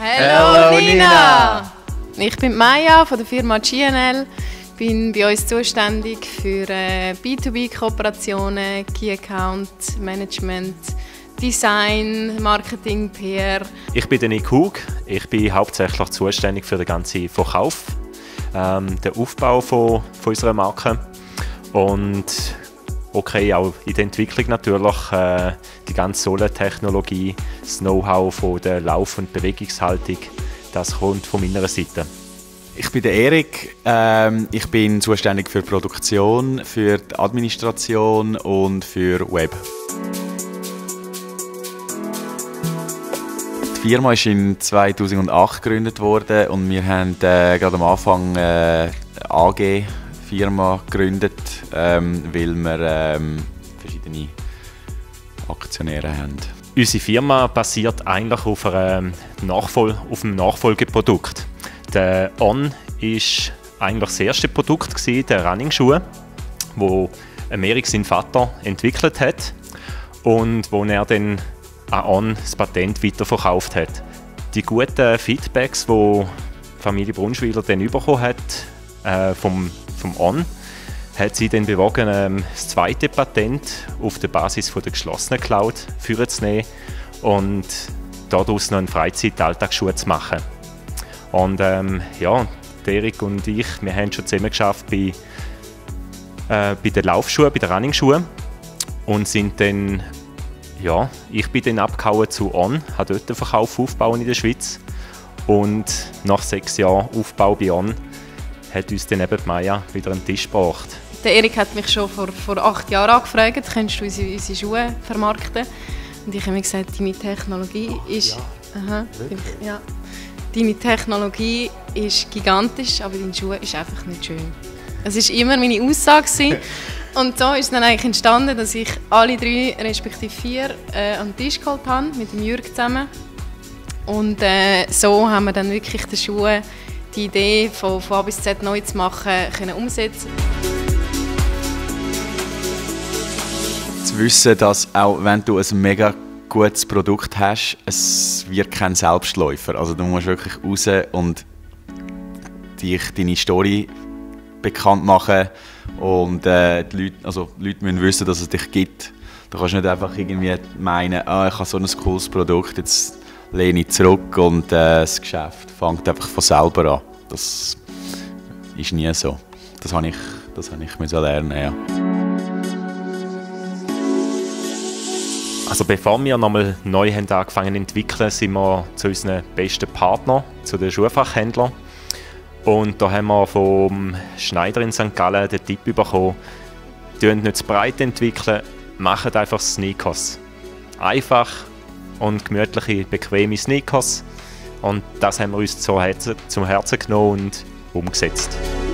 Hallo Nina! Ich bin Maya von der Firma GNL. Bin bei uns zuständig für B2B-Kooperationen, Key Account Management, Design, Marketing, PR. Ich bin der Nick Hug. Ich bin hauptsächlich zuständig für den ganzen Verkauf, den Aufbau von unserer Marke und auch in der Entwicklung natürlich die ganze Sohlentechnologie, das Know-how von der Lauf- und Bewegungshaltung, das kommt von meiner Seite. Ich bin der Erik. Ich bin zuständig für die Produktion, für die Administration und für Web. Die Firma ist in 2008 gegründet worden und wir haben gerade am Anfang eine AG-Firma gegründet, weil wir verschiedene Aktionäre haben. Unsere Firma basiert eigentlich auf einem Nachfolgeprodukt. Der On war eigentlich das erste Produkt, der Running-Schuh, wo Erik, sein Vater, entwickelt hat und wo er dann an On das Patent weiterverkauft hat. Die guten Feedbacks, die die Familie Brunschwiller dann bekommen hat vom On, hat sie dann bewogen, das zweite Patent auf der Basis der geschlossenen Cloud vorzunehmen und daraus noch einen Freizeit-Alltagsschuh zu machen. Und Erik und ich, wir haben schon zusammen geschafft bei den Laufschuhen, bei den Running-Schuhen und sind dann, ich bin dann abgehauen zu On, habe dort den Verkauf aufgebaut in der Schweiz und nach 6 Jahren Aufbau bei On hat uns dann eben die Maya wieder an den Tisch gebracht. Der Erik hat mich schon vor 8 Jahren angefragt, kannst du unsere Schuhe vermarkten? Und ich habe mir gesagt, deine Technologie ist... Deine Technologie ist gigantisch, aber dein Schuh ist einfach nicht schön. Das war immer meine Aussage. Und so ist dann eigentlich entstanden, dass ich alle 3, respektive 4, an den Tisch geholt habe, mit dem Jürg zusammen. Und so haben wir dann wirklich den Schuh, die Idee von A bis Z neu zu machen, können umsetzen. Zu wissen, dass auch wenn du ein mega gutes Produkt hast, es wird kein Selbstläufer. Also du musst wirklich raus und deine Story bekannt machen und die Leute müssen wissen, dass es dich gibt. Du kannst nicht einfach irgendwie meinen, ich habe so ein cooles Produkt, jetzt lehne ich zurück und das Geschäft fängt einfach von selber an. Das ist nie so. Das habe ich lernen, ja. Also bevor wir nochmal neu haben angefangen zu entwickeln, sind wir zu unseren besten Partnern, zu den Schuhfachhändlern. Und da haben wir vom Schneider in St. Gallen den Tipp bekommen, nicht zu breit entwickeln, macht einfach Sneakers. Einfach und gemütliche, bequeme Sneakers. Und das haben wir uns zum Herzen genommen und umgesetzt.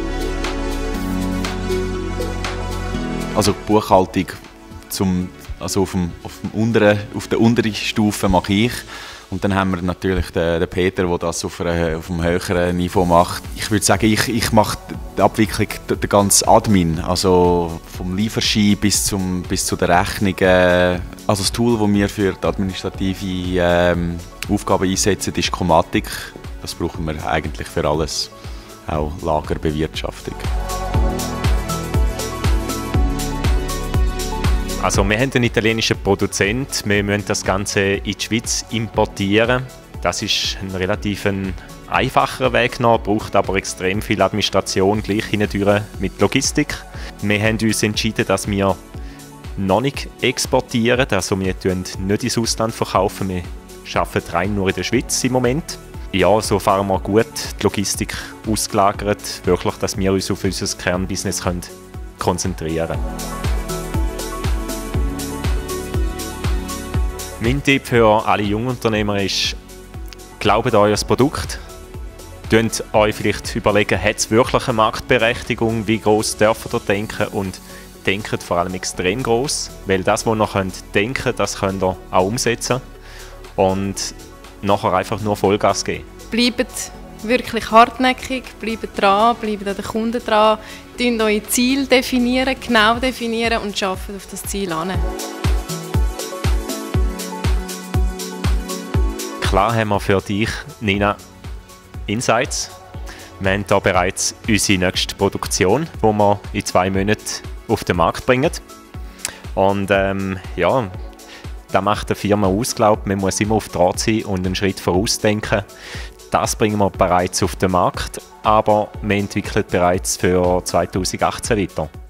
Also die Buchhaltung auf der unteren Stufe mache ich. Und dann haben wir natürlich den Peter, der das auf einem höheren Niveau macht. Ich würde sagen, ich mache die Abwicklung, den ganzen Admin, also vom Lieferschein bis zu den Rechnungen. Also das Tool, das wir für die administrative Aufgaben einsetzen, ist Comatic. Das brauchen wir eigentlich für alles, auch Lagerbewirtschaftung. Also wir haben einen italienischen Produzent, wir müssen das Ganze in die Schweiz importieren. Das ist ein relativ einfacher Weg noch, braucht aber extrem viel Administration gleich hindurch mit Logistik. Wir haben uns entschieden, dass wir noch nicht exportieren, also wir verkaufen nicht ins Ausland verkaufen, wir arbeiten rein nur in der Schweiz im Moment. Ja, so fahren wir gut die Logistik ausgelagert, wirklich, dass wir uns auf unser Kernbusiness konzentrieren können. Mein Tipp für alle Jungunternehmer ist, glaubt an euer Produkt. Überlegt euch vielleicht überlegen, hat es wirklich eine Marktberechtigung, wie gross dürft ihr denken und denkt vor allem extrem gross, weil das, was ihr denken könnt, das könnt ihr auch umsetzen und nachher einfach nur Vollgas geben. Bleibt wirklich hartnäckig, bleibt dran, bleibt an den Kunden dran, definiert euer Ziel, genau definieren und arbeitet auf das Ziel hin. klar haben wir für dich, Nina, Insights. Wir haben hier bereits unsere nächste Produktion, die wir in 2 Monaten auf den Markt bringen. Und ja, das macht eine Firma aus, glaube ich. Man muss immer auf Draht sein und einen Schritt vorausdenken. Das bringen wir bereits auf den Markt, aber wir entwickeln bereits für 2018 weiter.